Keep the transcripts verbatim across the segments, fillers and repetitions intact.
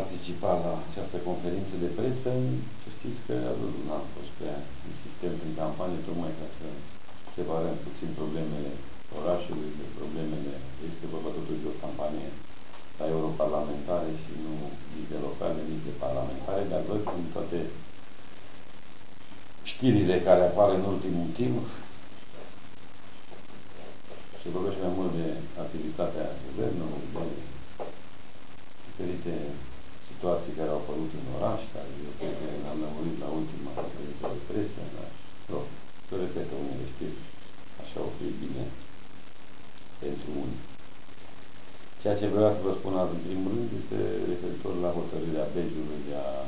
participat la această conferință de presă. Să știți că nu am fost prea insistent în campanie, tocmai ca să separăm puțin problemele orașului de problemele. Este vorba totuși de o campanie la europarlamentare și nu nici de locale, nici de parlamentare, dar văd în toate știrile care apar în ultimul timp se vorbește mai mult de activitatea guvernului, de diferite situații care au apărut în oraș, care eu cred că ne-am lămurit la ultima conferință de presă, dar, rog, să repetă unele știri, așa o fi bine pentru unii. Ceea ce vreau să vă spun azi, în primul rând, este referitor la hotărârea Belgiului de a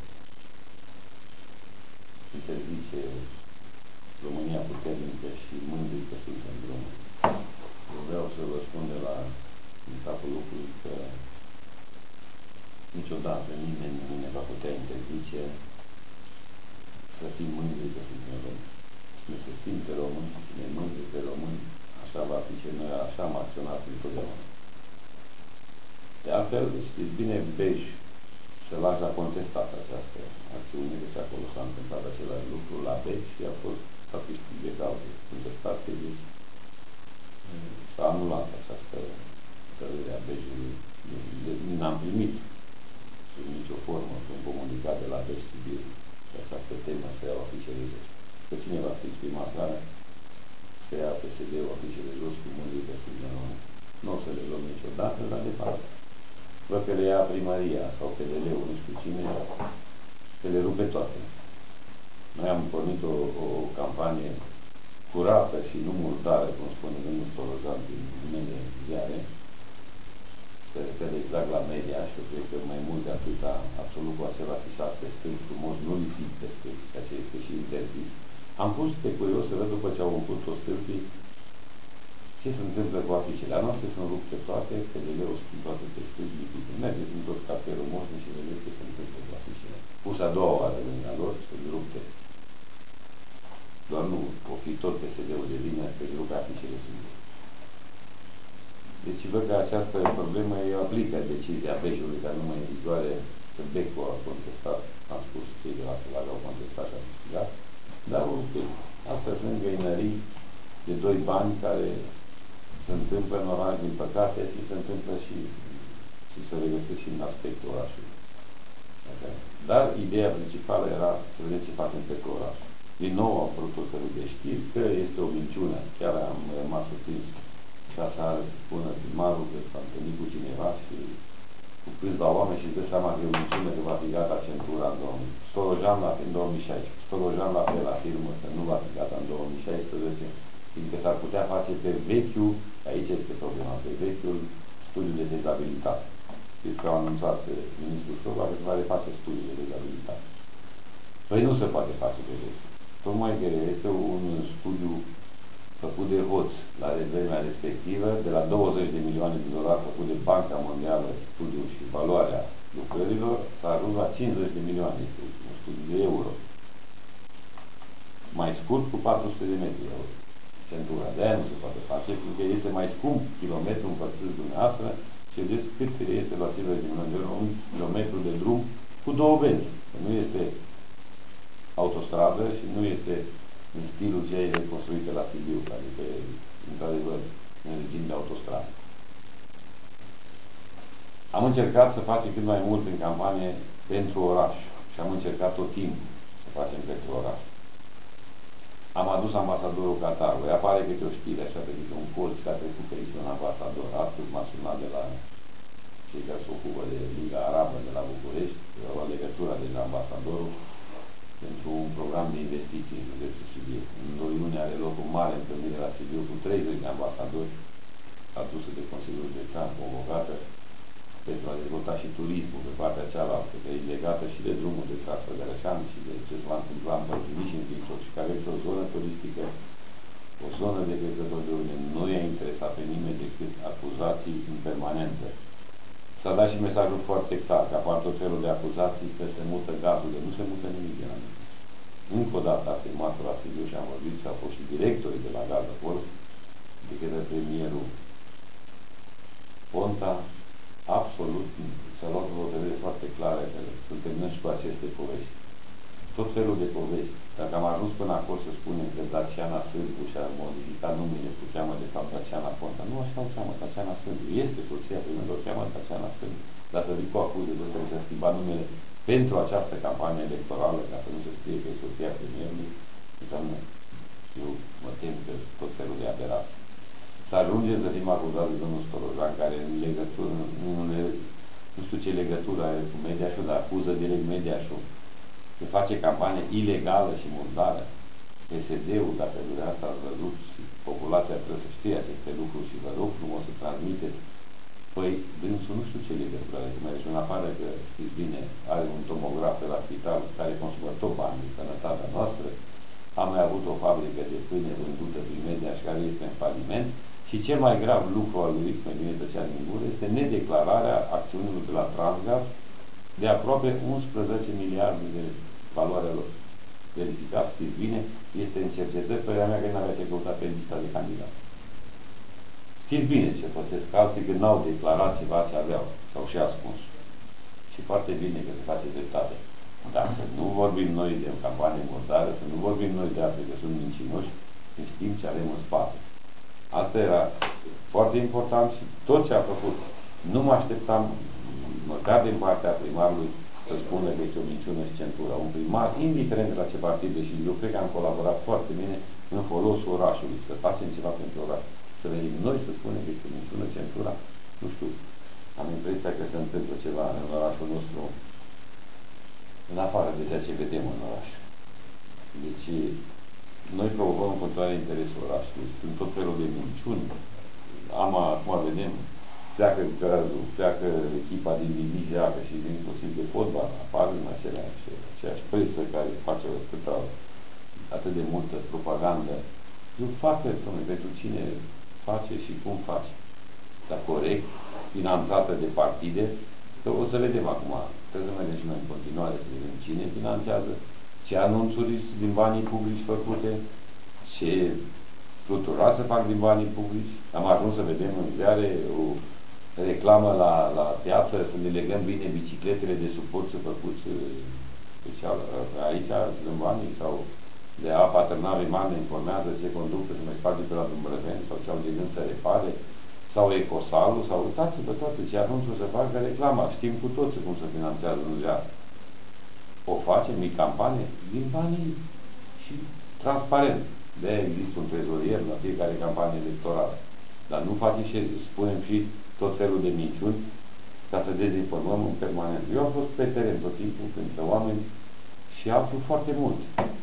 interzice România puternică și mândri că suntem români. Eu vreau să vă spun de la în capul locului că niciodată nimeni nu ne va putea interzice să fim mândri că suntem români. Cine se simte român și cine e mândri de români, așa va fi și noi așa am acționat întotdeauna. De altfel, știți bine, Bej Sălaj a contestat această acțiune, deci acolo s-a întâmplat același lucru la Bej și a fost câștig de cauze contestat, deci s-a anulat această hotărâre a Bejului. N-am primit sub nicio formă un comunicat de la Bej Sibiu pe această temă să iau afișele jos. Că cine va fi prima seară să ia P S D-ul afișele jos cu mândri de suntem români. Nu o să le luăm niciodată, dar de fapt văd că le ia primăria sau P D L-ul, nu știu cine, că le rupe toate. Noi am pornit o, o campanie curată și nu murdară, cum spune domnul Stolojan din unele ziare, se referă exact la media și eu cred că mai mult de atâta, absolut cu acela fișat pe stâlp frumos, nu lipit pe stâlp, ceea ce este și interzis. Am pus pe curios să văd după ce au umplut-o stâlpii ce se întâmplă cu afișele. A noastre sunt rupte toate, P D L-ul sunt toate pe stâlpi lipite. Mergeți în tot cartierul Moșni și vedeți ce se întâmplă cu afișele. Pus a doua oară lângă lor, sunt rupte. Doar nu o fi tot P S D-ul de vină, că își rupe afișele singure. Deci văd că această problemă îi aplică decizia Bejului, dar nu mai în vigoare, că Becu a contestat, am spus, cei de la Sălaj au contestat și a câștigat, dar ok. Astea sunt găinării de doi bani care se întâmplă în oraș, din păcate, și se întâmplă și, și se regăsesc și în aspectul orașului. Okay. Dar ideea principală era să vedem ce facem pe oraș. Din nou au apărut o felul de știri că este o minciună. Chiar am rămas surprins ca să spună primarul că s-a întâlnit cu cineva și cu câțiva oameni și își dă seama că e o minciună că va fi gata centura în două mii. Stolojan la în două mii șaisprezece. Stolojan la fel afirmă că nu va fi gata în două mii șaisprezece, fiindcă s-ar putea face pe vechiul, aici este problema, pe vechiul studiu de dezabilitate. Știți că au anunțat ministrul Șova că se va reface studiul de dezabilitate. Păi nu se poate face pe vechiul. Tocmai că este un studiu făcut de hoț la vremea respectivă, de la douăzeci de milioane de dolari făcut de Banca Mondială, studiul și valoarea lucrărilor, s-a ajuns la cincizeci de milioane, este un studiu de euro. Mai scurt, cu patru sute de metri euro. Centura. De aia nu se poate face, pentru că este mai scump kilometru împărțiți dumneavoastră și vedeți cât este la cincizeci de milioane de euro un kilometru de drum cu două benzi. Nu este autostradă și nu este în stilul ce e construite la Sibiu, adică, într-adevăr, în regim de autostradă. Am încercat să facem cât mai mult în campanie pentru oraș și am încercat tot timpul să facem pentru oraș. Am adus ambasadorul Qatarului, apare câte o știre așa, pe zice, un colț că a trecut pe aici un ambasador. Astăzi m-a sunat de la cei care se ocupă de Liga Arabă de la București, au luat legătura de la ambasadorul pentru un program de investiții în județul Sibiu. În doi iunie are loc o mare întâlnire la Sibiu cu treizeci de ambasadori aduse de Consiliul Județean convocată pentru a dezvolta și turismul pe partea cealaltă, că e legată și de drumul de Trasfăgărășan și de ce se va întâmpla în Bălținic și în Victor și care este o zonă turistică, o zonă de crescători de urme. Nu i-a interesat pe nimeni decât acuzații în permanență. S-a dat și mesajul foarte clar, că apar tot felul de acuzații că se mută gazul, de nu se mută nimic din anul. Încă o dată a afirmat la Sibiu și am vorbit și au fost și directorii de la gaz acolo, de către premierul Ponta, Absolut, s-a luat o hotărâre foarte clară că să terminăm și cu aceste povești. Tot felul de povești. Dacă am ajuns până acolo să spunem că Daciana Sârbu și-a modificat numele, se cheamă de fapt Daciana Ponta. Nu așa o cheamă, Daciana Sârbu. Este soția primului, o cheamă Daciana Sârbu. Dar să vii cu acuze de că și-a schimbat numele pentru această campanie electorală, ca să nu se scrie că e soția premierului, înseamnă, eu mă tem că tot felul de aberații. Să ajunge să fim acuzați de domnul Stolojan, care în legătură, nu, nu știu ce legătură are cu Mediașul, dar acuză direct Mediașul că face campanie ilegală și murdară. P S D-ul, dacă dumneavoastră ați văzut și populația trebuie să știe aceste lucruri și vă rog frumos să transmiteți. Păi, dânsul nu știu ce legătură are, că merge în afară că, știți bine, are un tomograf de la spital care consumă tot bani de sănătatea noastră, a mai avut o fabrică de pâine vândută prin Media și care este în faliment și cel mai grav lucru al lui X, mai bine tăcea din gură, este nedeclararea acțiunilor de la Transgaz de aproape unsprezece miliarde de valoarea lor. Verificat, știți bine, este în cercetări, părerea mea că nu avea ce căuta pe lista de candidat. Știți bine ce pățesc alții când n-au declarat ceva ce aveau, sau și ascuns. Și foarte bine că se face dreptate. Dar să nu vorbim noi de o campanie murdară, să nu vorbim noi de asta că sunt mincinoși, să știm ce avem în spate. Asta era foarte important și tot ce a făcut. Nu mă așteptam, măcar din partea primarului, să spună că este o minciună și centură. Un primar, indiferent de la ce partid, și eu cred că am colaborat foarte bine în folosul orașului, să facem ceva pentru oraș. Să venim noi să spunem că este o minciună, centura, nu știu, am impresia că se întâmplă ceva în orașul nostru, în afară de ceea ce vedem în oraș. Deci, noi promovăm în continuare interesul orașului. Sunt tot felul de minciuni. Am, acum vedem, pleacă gazul, pleacă echipa din divizia că și din inclusiv de fotbal, apar în aceleași, aceeași presă care face atâta, atât de multă propagandă. Eu fac pentru cine face și cum face. Dar corect, finanțată de partide, că o să vedem acum. Trebuie să mergem și noi în continuare să vedem cine finanțează, ce anunțuri din banii publici făcute, ce structurat să fac din banii publici. Am ajuns să vedem în ziare o reclamă la, la piață, să ne legăm bine bicicletele de suport să făcuți special aici, în banii, sau de A Paternare Mare informează ce conductă să mai sparge pe la Dumbrăveni, sau ce au de gând să repare, sau Ecosalul, sau uitați-vă toate ce anunțuri să facă reclama. Știm cu toții cum se finanțează în ziar. O facem, mic campanie, din banii și transparent. De-aia există un trezorier la fiecare campanie electorală. Dar nu facem și spunem și tot felul de minciuni ca să dezinformăm în permanent. Eu am fost pe teren tot timpul printre oameni și aflu foarte mult.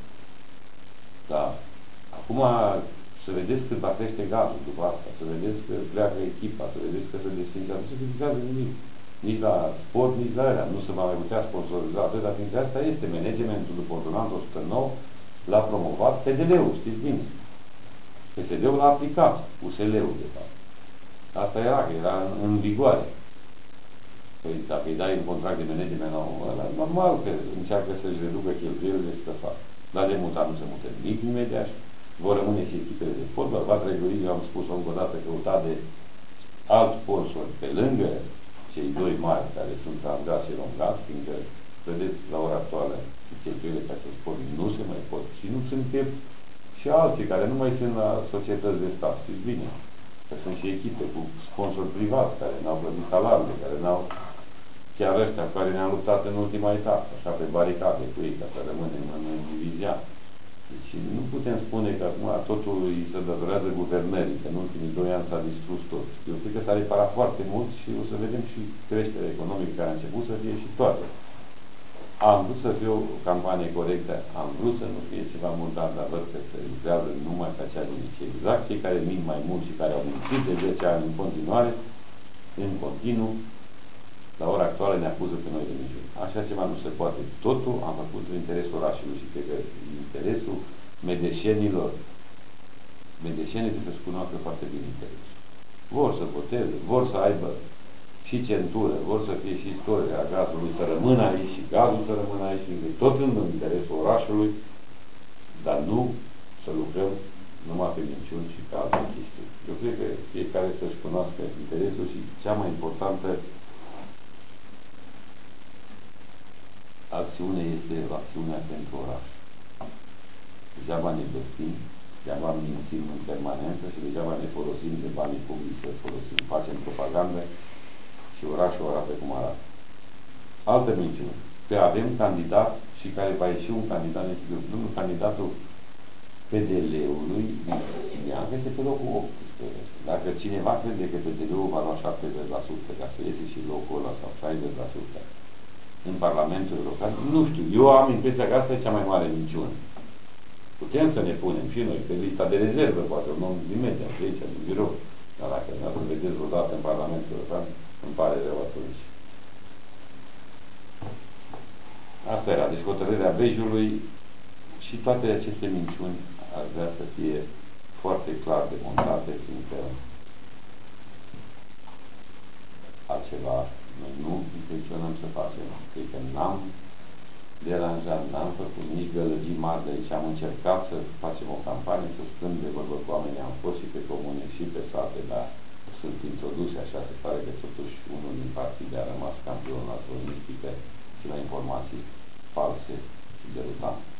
Dar acum să vedeți cât va crește gazul după asta, să vedeți că pleacă echipa, să vedeți că se desfințează, nu se desfințează nimic. Nici la sport, nici la alea. Nu se va mai putea sponsoriza atâta, fiindcă asta este managementul după ordonanța o sută nouă, l-a promovat P D L-ul, știți bine. P S D-ul l-a aplicat, U S L-ul de fapt. Asta era, că era în, în vigoare. Păi dacă îi dai un contract de management la omul ăla, normal că încearcă să-și reducă cheltuielile și să facă. Dar de mutat nu se mută nimic în Mediaș, vor rămâne și echipele de fotbal, va trebui, eu am spus-o încă o dată, căutat de alți sponsori pe lângă cei doi mari care sunt Transgaz și Romgaz, fiindcă, vedeți, la ora actuală, cheltuielile pe acest sport nu se mai pot. Și nu sunt și alții care nu mai sunt la societăți de stat, știți bine, că sunt și echipe cu sponsori privați care n-au plătit salariile, care n-au, chiar ăștia cu care ne-am luptat în ultima etapă, așa pe baricade cu ei, ca să rămânem în, în divizia. Deci nu putem spune că acum totul îi se datorează guvernării, că în ultimii doi ani s-a distrus tot. Eu cred că s-a reparat foarte mult și o să vedem și creșterea economică care a început să fie și toate. Am vrut să fie o campanie corectă, am vrut să nu fie ceva murdar, dar văd că se lucrează numai pe acea linie. Exact cei care mint mai mult și care au mințit de zece ani în continuare, în continuu, la ora actuală ne acuză pe noi de minciuni. Așa ceva nu se poate. Totul am făcut în interesul orașului și cred că interesul medeșenilor. Medeșenii trebuie să-și cunoască foarte bine interesul. Vor să voteze, vor să aibă și centură, vor să fie și istoria gazului să rămână aici și gazul să rămână aici, tot în interesul orașului, dar nu să lucrăm numai pe minciuni și pe alte chestii. Eu cred că fiecare să-și cunoască interesul și cea mai importantă acțiune este acțiunea pentru oraș. Degeaba ne dăstim, degeaba mințim în permanență și degeaba ne folosim de banii publici să folosim. Facem propagandă și orașul arată cum arată. Altă minciună. Că avem candidat și care va ieși un candidat în studiu. Domnul candidatul P D L-ului Bianca este pe locul optsprezece. Dacă cineva crede că P D L-ul va lua șaptezeci la sută ca să iese și locul ăla sau șaizeci la sută în Parlamentul European, nu știu. Eu am impresia că asta e cea mai mare minciună. Putem să ne punem și noi pe lista de rezervă, poate un om din media, de aici, din birou. Dar dacă nu ați vedeți vreodată în Parlamentul European, îmi pare rău atunci. Asta era. Deci hotărârea Bejului și toate aceste minciuni ar vrea să fie foarte clar demontate, fiindcă altceva noi nu intenționăm să facem. Cred că n-am deranjat, n-am făcut nici gălăgii mari de aici. Am încercat să facem o campanie, să stăm de vorbă cu oamenii. Am fost și pe comune și pe sate, dar sunt introduse așa, se pare că totuși unul din partide a rămas campion la cronistică și la informații false și derutante.